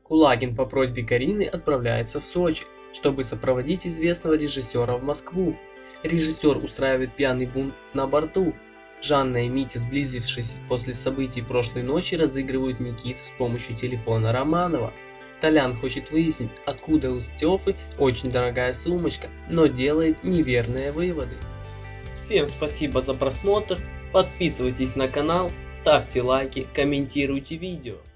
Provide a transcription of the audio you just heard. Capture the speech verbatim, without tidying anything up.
Кулагин по просьбе Карины отправляется в Сочи, чтобы сопроводить известного режиссера в Москву. Режиссер устраивает пьяный бунт на борту. Жанна и Митя, сблизившись после событий прошлой ночи, разыгрывают Никит с помощью телефона Романова. Толян хочет выяснить, откуда у Стефы очень дорогая сумочка, но делает неверные выводы. Всем спасибо за просмотр, подписывайтесь на канал, ставьте лайки, комментируйте видео.